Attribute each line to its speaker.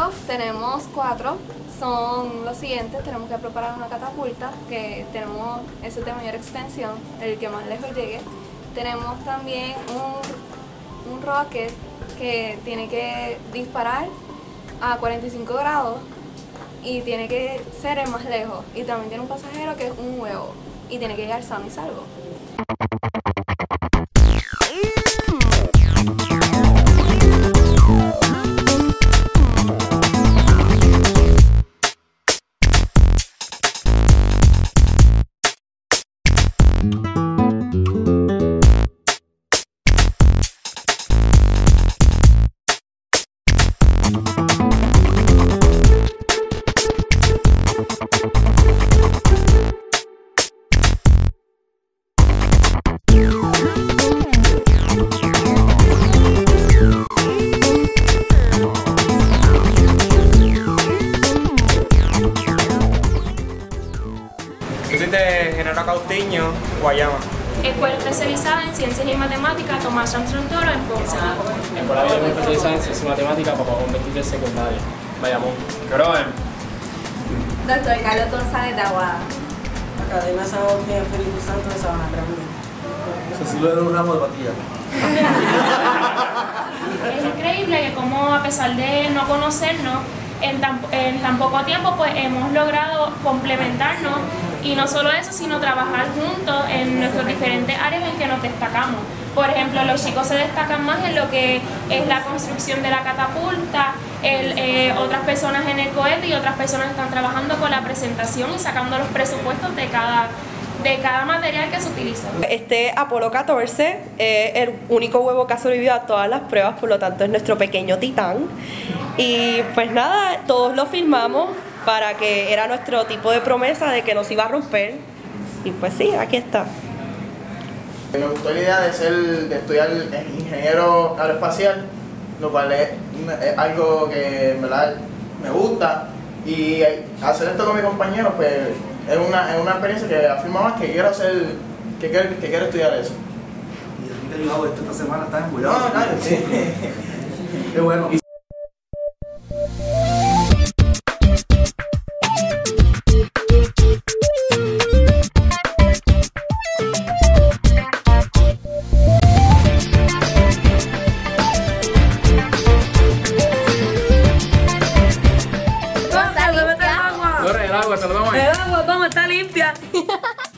Speaker 1: requisitos tenemos 4, son los siguientes. Tenemos que preparar una catapulta, que tenemos ese de mayor extensión, el que más lejos llegue. Tenemos también un rocket que tiene que disparar a 45 grados y tiene que ser el más lejos. Y también tiene un pasajero que es un huevo y tiene que llegar sano y salvo.
Speaker 2: Yo soy de Genaro Caustiño, Guayama.
Speaker 3: Escuela especializada en Ciencias y Matemáticas Tomás Armstrong Toro en Ponce.
Speaker 4: Escuela Bilingüe especializada en Ciencias y Matemáticas Papá Juan 23 secundaria, Bayamón.
Speaker 2: Groen.
Speaker 1: Doctor Carlos González de Aguada.
Speaker 5: Academia San Agustín Espíritu Santo de Sabana Grande.
Speaker 6: Cecilio de un ramo de patilla.
Speaker 3: Es increíble que como a pesar de no conocernos, en tan poco tiempo pues hemos logrado complementarnos y no solo eso, sino trabajar juntos en nuestras diferentes áreas en que nos destacamos. Por ejemplo, los chicos se destacan más en lo que es la construcción de la catapulta, otras personas en el cohete y otras personas están trabajando con la presentación y sacando los presupuestos de cada material que se utiliza.
Speaker 7: Este Apolo 14 es el único huevo que ha sobrevivido a todas las pruebas, por lo tanto es nuestro pequeño titán. Y pues nada, todos lo firmamos para que era nuestro tipo de promesa de que nos iba a romper. Y pues sí, aquí está.
Speaker 8: Me gustó la idea de estudiar ingeniero aeroespacial, lo cual es algo que en verdad me gusta. Y hacer esto con mis compañeros, pues es una experiencia que afirma más que quiero estudiar eso.
Speaker 6: Y a mí te he ayudado esta semana, estás embullado.
Speaker 8: No, claro, sí.
Speaker 6: Qué bueno.
Speaker 5: El agua, vamos, está limpia.